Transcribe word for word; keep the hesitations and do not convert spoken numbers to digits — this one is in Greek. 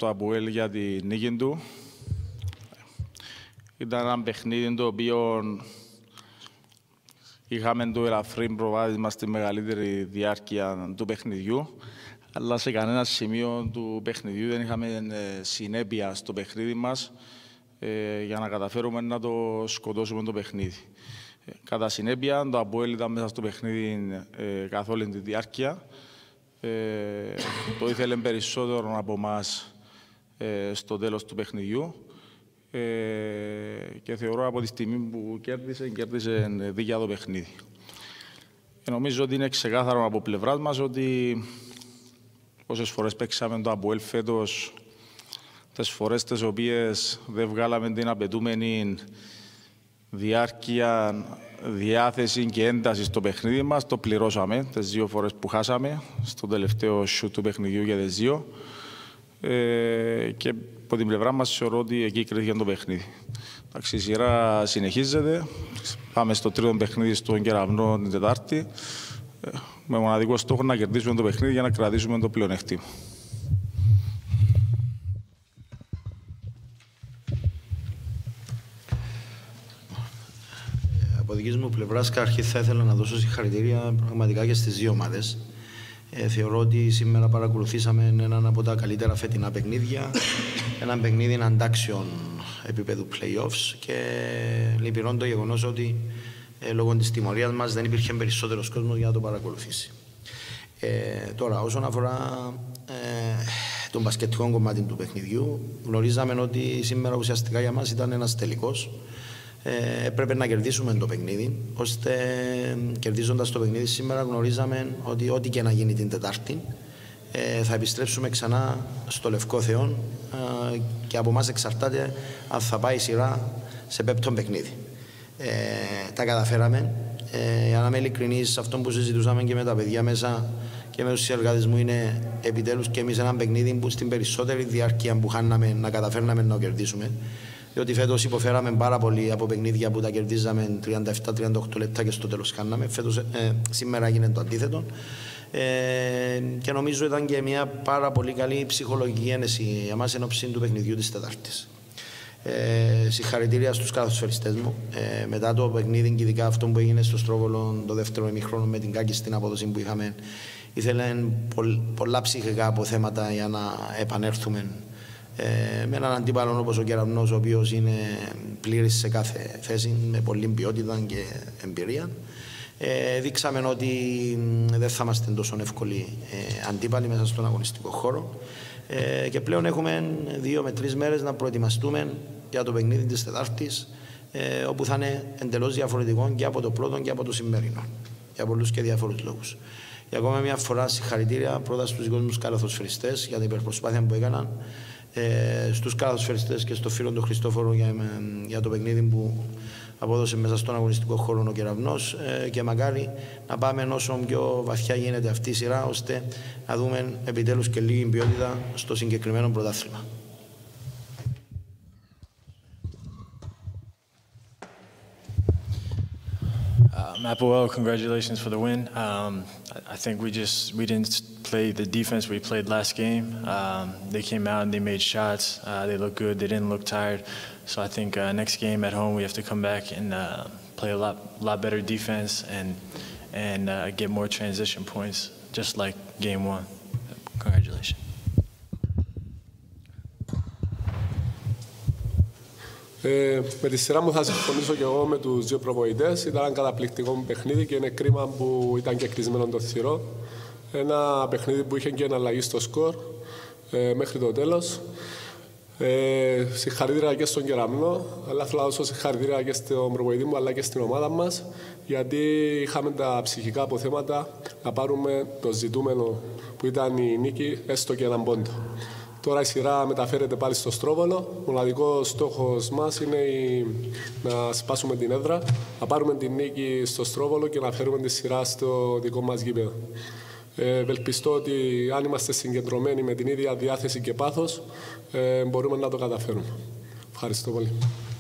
στο Αποέλ για τη νίκη του. Ήταν ένα παιχνίδι το οποίο είχαμε το ελαφρύ προβάδισμα στη μεγαλύτερη διάρκεια του παιχνιδιού, αλλά σε κανένα σημείο του παιχνιδιού δεν είχαμε συνέπεια στο παιχνίδι μας ε, για να καταφέρουμε να το σκοτώσουμε το παιχνίδι. Ε, κατά συνέπεια, το Αποέλ ήταν μέσα στο παιχνίδι ε, καθ' όλη τη διάρκεια. Ε, το ήθελε περισσότερο από εμάς ε, στο τέλος του παιχνιδιού. Ε, και θεωρώ από τη στιγμή που κέρδισε, κέρδισε δίκαια το παιχνίδι. Και νομίζω ότι είναι ξεκάθαρο από πλευράς μας ότι όσες φορές παίξαμε το Αποέλ φέτος, τις φορές τις οποίες δεν βγάλαμε την απαιτούμενη διάρκεια, διάθεση και ένταση στο παιχνίδι μας, το πληρώσαμε τις δύο φορές που χάσαμε στο τελευταίο σουτ του παιχνιδιού για τις δύο. Ε, και από την πλευρά μας θεωρώ ότι εκεί κρίθηκε το παιχνίδι. Εντάξει, η σειρά συνεχίζεται. Πάμε στο τρίτο παιχνίδι στον Κεραυνό την Τετάρτη. Ε, με μοναδικό στόχο να κερδίσουμε το παιχνίδι για να κρατήσουμε το πλεονέκτημα. Από δικής μου πλευράς, καταρχήν θα ήθελα να δώσω συγχαρητήρια πραγματικά και στις δύο ομάδες. Ε, θεωρώ ότι σήμερα παρακολουθήσαμε έναν από τα καλύτερα φετινά παιχνίδια, έναν παιχνίδι αντάξεων επίπεδου play-offs και λυπηρών το γεγονός ότι ε, λόγω της τιμωρίας μας δεν υπήρχε περισσότερος κόσμος για να το παρακολουθήσει. Ε, τώρα, όσον αφορά ε, τον μπασκετικό κομμάτι του παιχνιδιού, γνωρίζαμε ότι σήμερα ουσιαστικά για μας ήταν ένας τελικός. Ε, πρέπει να κερδίσουμε το παιχνίδι, ώστε κερδίζοντας το παιχνίδι σήμερα γνωρίζαμε ότι ό,τι και να γίνει την Τετάρτη ε, θα επιστρέψουμε ξανά στο Λευκό Θεό ε, και από εμάς εξαρτάται αν θα πάει η σειρά σε πέμπτο παιχνίδι. Ε, τα καταφέραμε. Ε, για να είμαι ειλικρινής, αυτό που συζητούσαμε και με τα παιδιά μέσα και με τους συνεργάτες μου είναι επιτέλους και εμείς ένα παιχνίδι που στην περισσότερη διάρκεια που χάναμε να καταφέρναμε να κερδίσουμε. Διότι φέτος υποφέραμε πάρα πολύ από παιχνίδια που τα κερδίζαμε τριάντα επτά τριάντα οκτώ λεπτά και στο τέλος κάναμε. Φέτος, ε, σήμερα έγινε το αντίθετο. Ε, και νομίζω ήταν και μια πάρα πολύ καλή ψυχολογική ένεση για μας εν ώψη του παιχνιδιού της Τετάρτης. Ε, συγχαρητήρια στους καθοσφαιριστές μου. Ε, μετά το παιχνίδι, και ειδικά αυτό που έγινε στο Στρόβολο το δεύτερο ημίχρονο με την κάκιστη απόδοση που είχαμε, ήθελαν πολλ, πολλά ψυχικά αποθέματα για να επανέλθουμε. Ε, με έναν αντίπαλο όπως ο Κεραυνός, ο οποίος είναι πλήρης σε κάθε θέση, με πολλή ποιότητα και εμπειρία. Ε, δείξαμε ότι δεν θα είμαστε τόσο εύκολοι ε, αντίπαλοι μέσα στον αγωνιστικό χώρο ε, και πλέον έχουμε δύο με τρεις μέρες να προετοιμαστούμε για το παιχνίδι της Τετάρτης, ε, όπου θα είναι εντελώς διαφορετικό και από το πρώτο και από το σημερινό, για πολλούς και διάφορους λόγους. Για ακόμα μια φορά συγχαρητήρια πρώτα στους δικούς μου καλαθοσφαιριστές για την υπερπροσπάθεια που έκαναν, Ε, στους καλαθοσφαιριστές και στο φίλο του Χριστόφορο για, για το παιχνίδι που απόδωσε μέσα στον αγωνιστικό χώρο ο Κεραυνός ε, και μακάρι να πάμε όσο πιο βαθιά γίνεται αυτή η σειρά, ώστε να δούμε επιτέλους και λίγη ποιότητα στο συγκεκριμένο πρωτάθλημα. Um, Apoel, congratulations for the win. Um, I think we just we didn't play the defense we played last game. Um, they came out and they made shots. Uh, they looked good. They didn't look tired. So I think uh, next game at home we have to come back and uh, play a lot lot better defense and and uh, get more transition points, just like game one. Congratulations. Ε, με τη σειρά μου θα συμφωνήσω και εγώ με τους δύο προπονητές. Ήταν ένα καταπληκτικό παιχνίδι και είναι κρίμα που ήταν και κλεισμένο το θυρό. Ένα παιχνίδι που είχε και εναλλαγή στο σκορ ε, μέχρι το τέλος. Ε, συγχαρητήρια και στον Κεραυνό, αλλά θέλω να δώσω συγχαρητήρια και στον προπονητή μου αλλά και στην ομάδα μας, γιατί είχαμε τα ψυχικά αποθέματα να πάρουμε το ζητούμενο που ήταν η νίκη, έστω και έναν πόντο. Τώρα η σειρά μεταφέρεται πάλι στο Στρόβολο. Ο μοναδικός στόχος μας είναι η... να σπάσουμε την έδρα, να πάρουμε την νίκη στο Στρόβολο και να φέρουμε τη σειρά στο δικό μας γήπεδο. Ε, ευελπιστώ ότι αν είμαστε συγκεντρωμένοι με την ίδια διάθεση και πάθος, ε, μπορούμε να το καταφέρουμε. Ευχαριστώ πολύ.